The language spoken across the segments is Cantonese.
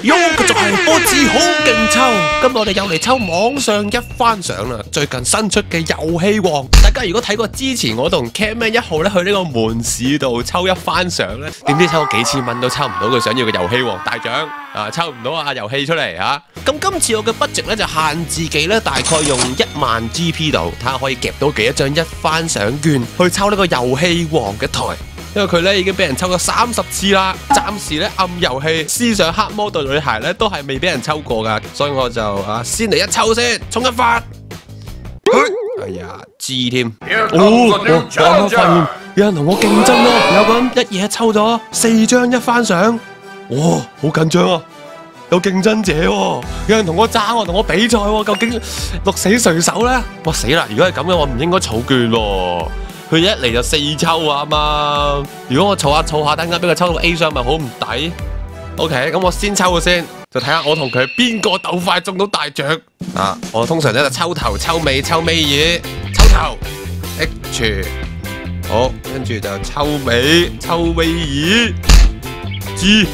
喲，繼續係我自好勁抽。今日我哋又嚟抽網上一番賞啦。最近新出嘅遊戲王，大家如果睇過之前我同 Catman 1號咧去呢個門市度抽一番賞咧，點知抽咗幾千蚊都抽唔到佢想要嘅遊戲王大獎啊！抽唔到啊遊戲出嚟啊！咁今次我嘅 budget 咧就限自己咧，大概用10000 GP 度，睇下可以夾到幾多張一番賞券去抽呢個遊戲王嘅台。因為佢咧已經俾人抽咗30次啦，暫時咧暗遊戲思想黑魔導女孩咧都係未俾人抽過噶，所以我就先嚟一抽先，衝一發。哎呀，知添。我發現有人同我競爭咯，有個人一嘢抽咗4張一番賞，哇，好緊張啊！有競爭者喎，有人同我爭喎，同我比賽喎，究竟鹿死誰手咧？哇死啦！如果係咁嘅，我唔應該儲券喎。佢一嚟就4抽啊嘛！如果我儲下，等間俾佢抽到 A 賞，咪好唔抵 ？OK， 咁我先抽先，就睇下我同佢邊個鬥快中到大獎啊！我通常咧就抽頭、抽尾、抽尾二，抽頭 H， 好，跟住就抽尾、抽尾二 G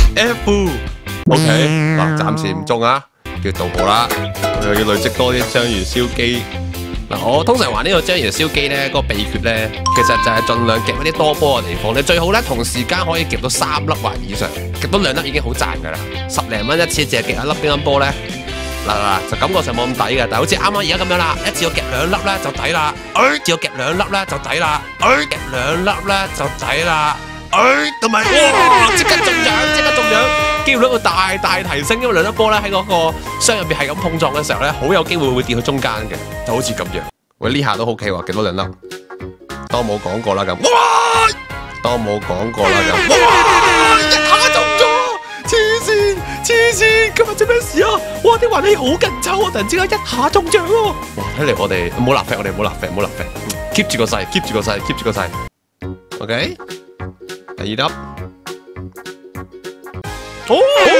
F。OK， 嗱，暫時唔中啊，叫到我啦，我又要累積多啲章魚燒機。嗱，我通常玩呢個章魚燒機咧，個秘訣咧，其實就係盡量夾一啲多波嘅地方。你最好咧同時間可以夾到3粒或以上，夾到2粒已經好賺噶啦。10零蚊一次，淨係夾一粒乒乓波咧，嗱，就感覺上冇咁抵嘅。但係好似啱啱而家咁樣啦，一次我夾2粒咧就抵啦，一次我夾2粒咧就抵啦，夾2粒咧就抵啦，同埋哇，即刻中獎，即刻中獎！機會率會大提升，因為2粒波咧喺嗰個箱入邊係咁碰撞嘅時候咧，好有機會會跌去中間嘅，就好似咁樣。喂，呢下都 OK 喎，幾多2粒？當冇講過啦咁。哇！當冇講過啦咁。哇！一下中咗，黐線！今日做咩事啊？哇！啲運氣好緊湊啊！突然之間一下中獎喎！哇！睇嚟我哋唔好立 flag，我哋唔好立 flag，keep 住個勢，keep 住個勢。OK， 第2粒。好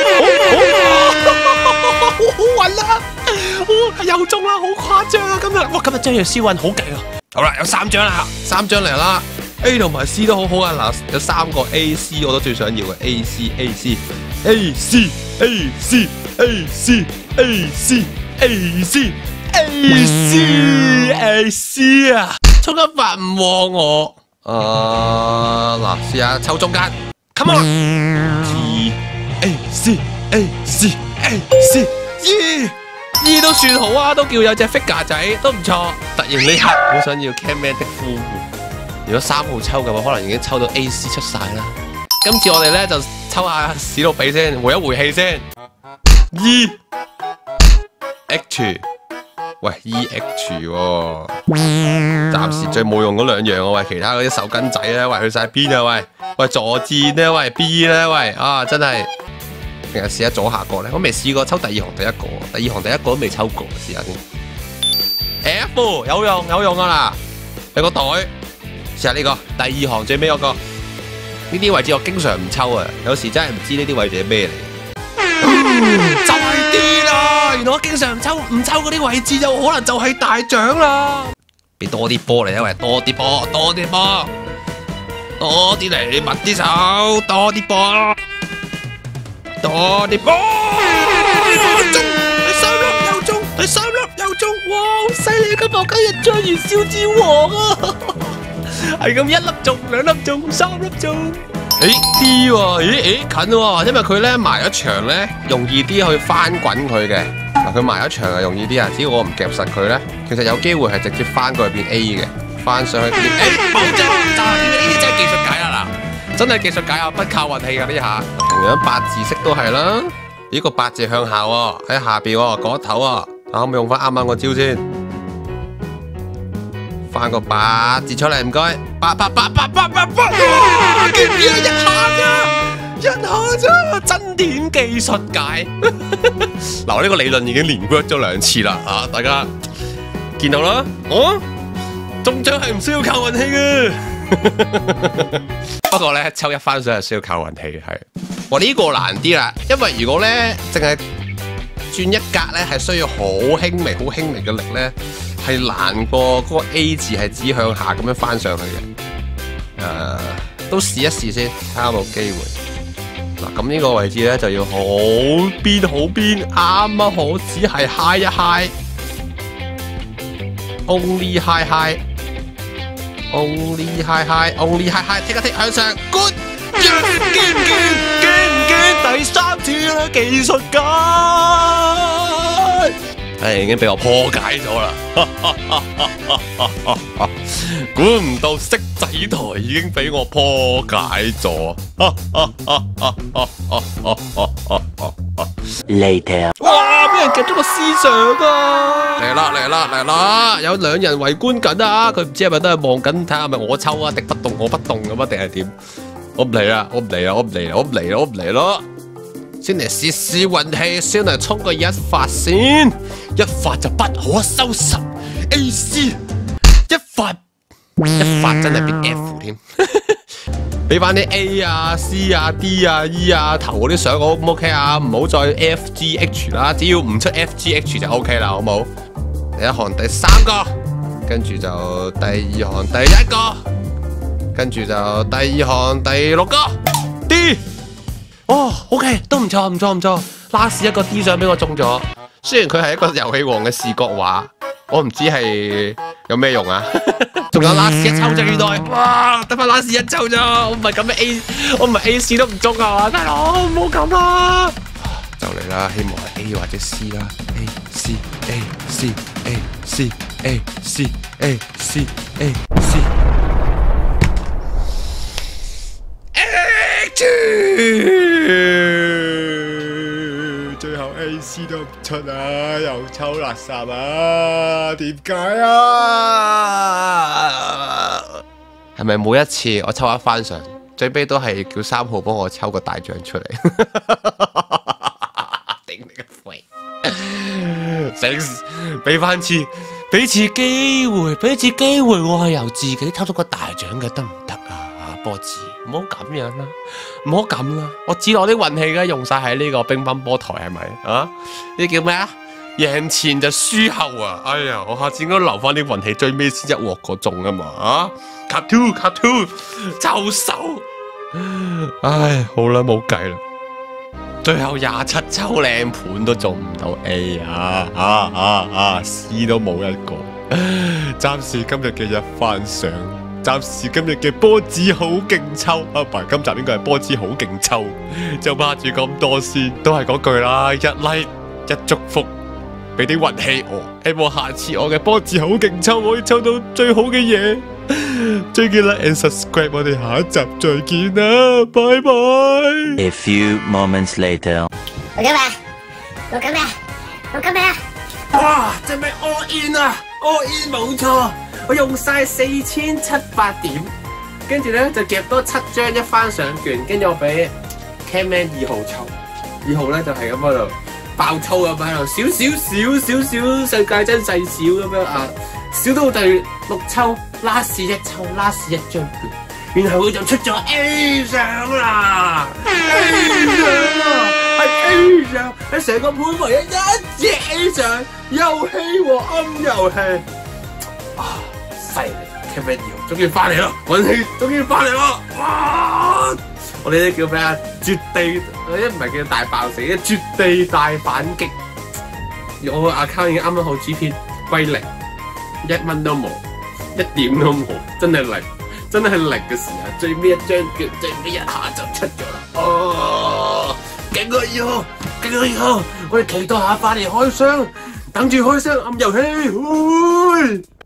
好運啦！又中啦，好誇張啊！今日哇，今日章魚燒運好勁啊！好啦，有3張啦，3張嚟啦 ，A 同埋 C 都好好啊！嗱，有3個 AC 我都最想要嘅 AC 啊！衝一發唔旺我，嗱，試下抽中間 ，come on！AC 2都算好啊，都叫有隻 figure 仔，都唔錯。突然呢刻好想要 Catman 的呼喚，如果3號抽嘅話，可能已經抽到 AC 出晒啦。今次我哋咧就抽下史努比先，回一回氣先。H， 喂 EH 喎，暫時最冇用嗰2樣啊，喂，其他嗰啲手巾仔咧，喂去晒邊啊，喂助戰咧，喂 B 咧，喂啊真係。定係試下左下角咧，我未試過抽第2行第1個，第2行第1個都未抽過，試下先。F 有用啊啦，有個袋，試下呢個第2行最尾嗰個。呢啲位置我經常唔抽啊，有時真係唔知呢啲位置係咩嚟。就係啲啦，原來我經常唔抽嗰啲位置就可能就係大獎啦。俾多啲波嚟啊，喂，多啲波，多啲嚟，密啲手，多啲波。多啲波，中第3粒又中，第3粒又中，哇，好犀利！今日今日章魚燒之王啊，係咁1粒中，2粒中，3粒中。D 喎，近喎，因為佢咧埋咗牆咧，容易啲去翻滾佢嘅。嗱，佢埋咗牆係容易啲啊，只要我唔夾實佢咧，其實有機會係直接翻過去變 A 嘅，翻上去變 A。冇錯，就係呢啲真係技術解啦嗱。真係技術解啊，不靠運氣噶呢下。同樣8字色都係啦，呢個8字向下喎，喺下邊喎，嗰頭啊，可唔可以用翻啱啱個招先？翻個8字出嚟，唔該。8，哇！見唔見啊？一下咋？真點技術解？嗱，呢個理論已經連 work 咗2次啦，啊，大家見到啦，中獎係唔需要靠運氣嘅。不過咧，抽一番賞係需要靠運氣，係。哇，呢個難啲啦，因為如果咧淨係轉一格咧，係需要好輕微嘅力咧，係難過嗰個 A 字係指向下咁樣翻上去嘅。都試一試先，睇下有冇機會。 嗱，咁呢個位置咧就要好邊，啱啱好，只係 high 一 high。Only high high，only high high，only high high， 踢向上 ，good， 驚第3次啦，技術界，已經俾我破解咗啦，估唔到骰仔台已經俾我破解咗，later。哇！俾人夾咗個思想啊！嚟啦！有2人圍觀緊啊！佢唔知係咪都係望緊睇下係咪我抽啊，敵不動我不動咁啊，定係點？我唔嚟啦！先嚟試運氣，先嚟衝個1發先，一發就不可收拾。AC 一發真係變 F 添。俾翻啲 A 啊、C 啊、D 啊、E 啊頭嗰啲相我 O 唔 OK 啊？唔好再 FGH 啦，只要唔出 FGH 就 OK 啦，好冇？第一行第3個，跟住就第2行第1個，跟住就第2行第6個 D。哦 ，OK， 都唔錯。last 一個 D 相俾我中咗，雖然佢係一個遊戲王嘅視覺畫，我唔知係有咩用啊。仲有 last 一抽就原來，哇，得翻 last 一抽咋，我唔係咁嘅 A， 我唔係 AC 都唔中啊嘛，大佬唔好咁啦。就嚟啦，希望係 A 或者 C 啦 ，A。最後 AC 都唔出啊，又抽垃圾啊，點解啊？係咪每一次我抽一番上，最尾都係叫3號幫我抽個大獎出嚟？頂你個肺！俾次機會，我係由自己抽到個大獎嘅，得唔得啊？波子，唔好咁樣啦，我知我啲運氣嘅用晒喺呢個乒乓波台係咪啊？呢叫咩啊？贏前就輸後啊！哎呀，我下次應該留翻啲運氣，最尾先1鑊個中啊嘛！啊 ，cut two， 抽手！唉，好啦，冇計啦，最後27抽靚盤都中唔到 A 啊！C 都冇一個，暫時今日嘅一番賞。暫時今日嘅波子好勁抽，今集應該係波子好勁抽，就趴住咁多先，都係嗰句啦，一 like 一祝福，俾啲運氣我，希望下次我嘅波子好勁抽可以抽到最好嘅嘢。最記得 like and subscribe， 我哋下一集再見啦，拜拜。A few moments later， 我今日， 哇，真係 all in 啊 ，all in 冇錯。我用晒4700點，跟住咧就夾多7張一番賞券，跟住我俾 Camman 2號抽，2號咧就係咁喺度爆粗咁喺度，少世界真細少咁樣啊，少到第6抽 last 一抽 last 一張券，然後佢就出咗 A 相啦 ，A 相啊，係 A 相，係成個盤唯一隻 A 相，遊戲和暗遊戲啊！犀利 ，Camman 2號終於翻嚟啦，運氣終於翻嚟啦！哇！我哋啲叫咩啊？絕地，我啲唔係叫大爆死，絕地大反擊。我個 account 已經啱啱好 GP 歸零，1蚊都冇，一點都冇，真係零嘅時候，最尾一張券，最尾一下就出咗啦！哦，勁啊2號，我哋期待下翻嚟開箱，等住開箱暗遊戲。